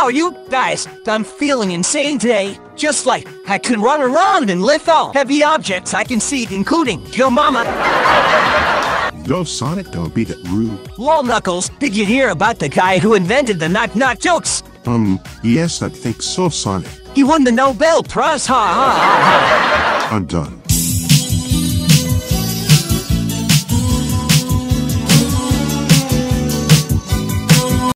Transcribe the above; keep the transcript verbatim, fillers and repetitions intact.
how are you guys? I'm feeling insane today. Just like I can run around and lift all heavy objects I can see, including your mama. Yo, Sonic, don't be that rude. Lol, Knuckles, did you hear about the guy who invented the knock-knock jokes? Um, yes, I think so, Sonic. He won the Nobel Prize, ha ha ha ha. I'm done.